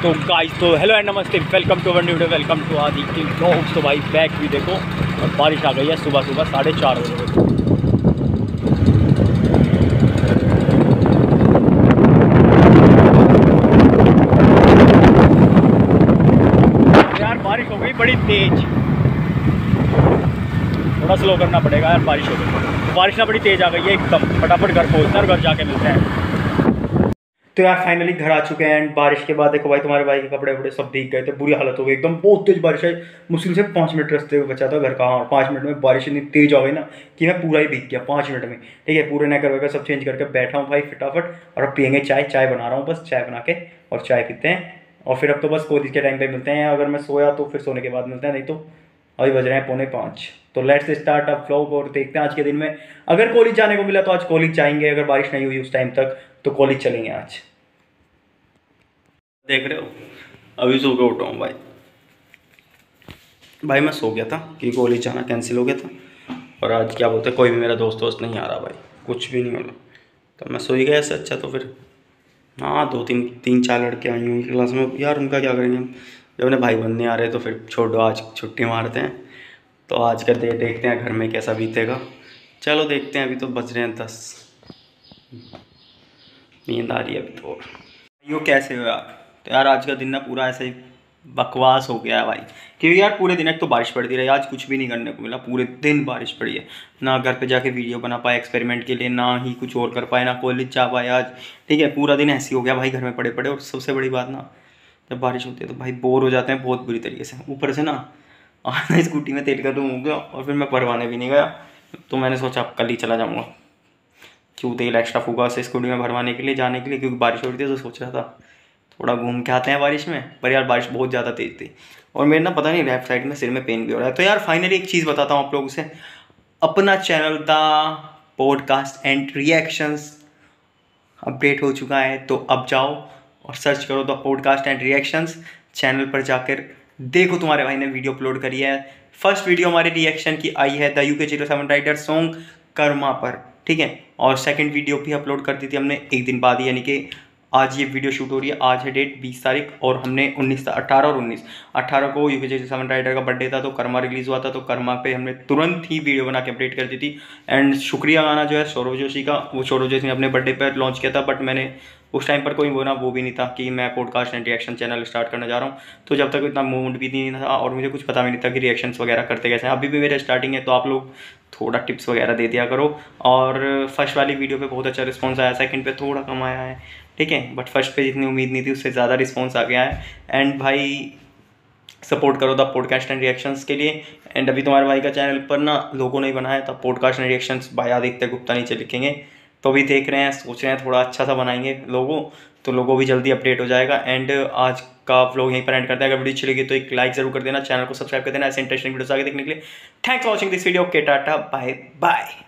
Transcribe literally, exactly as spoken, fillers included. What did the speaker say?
तो गाइस तो hello and नमस्ते, welcome to our new video, welcome to Aditya vlogs. तो भाई बैक भी देखो और बारिश आ गई है सुबह सुबह साढ़े चार बजे। यार बारिश हो गई बड़ी तेज, थोड़ा स्लो करना पड़ेगा यार। बारिश हो गई, बारिश ना बड़ी तेज आ गई है एकदम। फटाफट घर पहुँचना और घर जाके मिलते हैं। तो यार फाइनली घर आ चुके हैं एंड बारिश के बाद देखो भाई तुम्हारे भाई के कपड़े वपड़े सब भीग गए थे, बुरी हालत हो गई एकदम। बहुत तेज बारिश है, मुश्किल से पाँच मिनट रास्ते में बचा था घर का। और पाँच मिनट में बारिश इतनी तेज आ गई ना कि मैं पूरा ही भीग गया पाँच मिनट में। ठीक है, पूरे नहकर वगैरह सब चेंज करके बैठा हूँ भाई फटाफट। और अब पियेंगे चाय, चाय बना रहा हूँ बस, चाय बना के और चाय पीते हैं। और फिर अब तो बस कॉलेज के टाइम पर मिलते हैं। अगर मैं सोया तो फिर सोने के बाद मिलते हैं, नहीं तो अभी बज रहे हैं पौने पाँच। तो लेट्स स्टार्ट अ व्लॉग और देखते हैं आज के दिन में। अगर कॉलेज जाने को मिला तो आज कॉलेज जाएंगे, अगर बारिश नहीं हुई उस टाइम तक तो कॉलेज चलेंगे आज। देख रहे हो अभी सो के उठा हूँ भाई। भाई मैं सो गया था कि कॉलेज जाना कैंसिल हो गया था। और आज क्या बोलते हैं, कोई भी मेरा दोस्त दोस्त नहीं आ रहा भाई, कुछ भी नहीं हो रहा। तो मैं सो ही गया, इससे अच्छा तो फिर हाँ दो तीन तीन चार लड़के आई होंगी क्लास में यार, उनका क्या करेंगे हम जब अपने भाई बंद नहीं आ रहे। तो फिर छोड़ो, आज छुट्टी मारते हैं। तो आज करते देखते हैं घर में कैसा बीतेगा। चलो देखते हैं, अभी तो बज रहे हैं दस। नींद आ रही है अभी तो। यो कैसे हो यार? तो यार आज का दिन ना पूरा ऐसे ही बकवास हो गया है भाई। क्योंकि यार पूरे दिन एक तो बारिश पड़ती रही, आज कुछ भी नहीं करने को मिला। पूरे दिन बारिश पड़ी है, ना घर पे जाके वीडियो बना पाए एक्सपेरिमेंट के लिए, ना ही कुछ और कर पाए, ना कॉलेज जा पाए आज। ठीक है, पूरा दिन ऐसे ही हो गया भाई, घर में पड़े पड़े। और सबसे बड़ी बात ना, जब बारिश होती है तो भाई बोर हो जाते हैं बहुत बुरी तरीके से। ऊपर से ना आज स्कूटी में तेल खत्म हो गया और फिर मैं भरवाने भी नहीं गया। तो मैंने सोचा अब कल ही चला जाऊँगा, क्यों तेल एक्स्ट्रा फूका से स्कूटी में भरवाने के लिए जाने के लिए, क्योंकि बारिश हो रही थी। तो सोच रहा था थोड़ा घूम के आते हैं बारिश में, पर यार बारिश बहुत ज़्यादा तेज़ थी और मेरे ना पता नहीं लेफ्ट साइड में सिर में पेन भी हो रहा है। तो यार फाइनली एक चीज़ बताता हूँ आप लोगों से, अपना channel the podcast and reactions update हो चुका है। तो अब जाओ और सर्च करो the podcast and reactions, channel पर जाकर देखो तुम्हारे भाई ने वीडियो अपलोड करी है। फर्स्ट वीडियो हमारे रिएक्शन की आई है the UK zero seven rider song Karma पर, ठीक है। और सेकंड वीडियो भी अपलोड कर दी थी हमने एक दिन बाद ही, यानी कि आज ये वीडियो शूट हो रही है। आज है डेट बीस तारीख और हमने उन्नीस अट्ठारह और उन्नीस अट्ठारह को यूके जीरो सेवन राइडर का बर्थडे था, तो कर्मा रिलीज़ हुआ था। तो कर्मा पे हमने तुरंत ही वीडियो बना के अपडेट कर दी थी। एंड शुक्रिया गाना जो है सौरभ जोशी का, वो सौरभ जोशी ने अपने बर्थडे पर लॉन्च किया था। बट मैंने उस टाइम पर कोई वो ना वो भी नहीं था कि मैं podcast and reaction channel start करने जा रहा हूँ। तो जब तक इतना मूड भी नहीं था और मुझे कुछ पता भी नहीं था कि रिएक्शंस वगैरह करते कैसे हैं। अभी भी मेरे स्टार्टिंग है, तो आप लोग थोड़ा टिप्स वगैरह दे दिया करो। और फर्स्ट वाली वीडियो पे बहुत अच्छा रिस्पॉन्स आया, सेकंड पे थोड़ा कम आया है, ठीक है। बट फर्स्ट पे जितनी उम्मीद नहीं थी उससे ज़्यादा रिस्पॉन्स आ गया है। एंड भाई सपोर्ट करो द पॉडकास्ट एंड रिएक्शंस के लिए। एंड अभी तुम्हारे भाई का चैनल पर ना लोगों ने बनाया था podcast and reactions by Aditya Gupta नीचे लिखेंगे। तो अभी देख रहे हैं, सोच रहे हैं थोड़ा अच्छा सा बनाएंगे लोगो, तो लोगो भी जल्दी अपडेट हो जाएगा। एंड आज का व्लॉग यहीं पर एंड करते हैं। अगर वीडियो अच्छी लगी तो एक लाइक जरूर कर देना, चैनल को सब्सक्राइब कर देना ऐसे इंटरेस्टिंग वीडियोस आगे देखने के लिए। Thanks for watching this video. Okay tata bye bye.